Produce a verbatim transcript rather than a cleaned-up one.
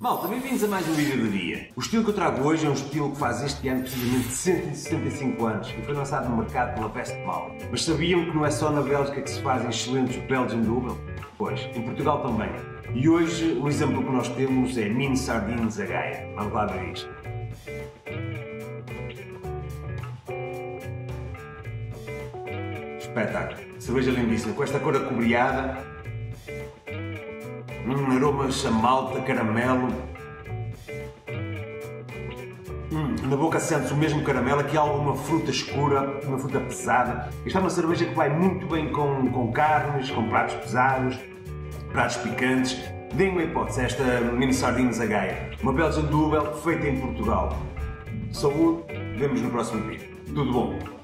Malta, bem-vindos a mais um vídeo do dia. O estilo que eu trago hoje é um estilo que faz este ano precisamente cento e setenta e cinco anos e foi lançado no mercado pela Westmalle. Mas sabiam que não é só na Bélgica que se fazem excelentes Belgian Double? Pois, em Portugal também. E hoje o exemplo que nós temos é Mini Sardines à Gaia. Vamos lá ver isto. Espetáculo. Cerveja lindíssima, com esta cor acobreada. Hum, aromas a malta, caramelo. Hum, na boca sente-se o mesmo caramelo, aqui há alguma fruta escura, uma fruta pesada. Esta é uma cerveja que vai muito bem com, com carnes, com pratos pesados, pratos picantes. Deem uma hipótese a esta Mini Sardines à Gaia. Uma Belgian Double feita em Portugal. Saúde, vemos no próximo vídeo. Tudo bom?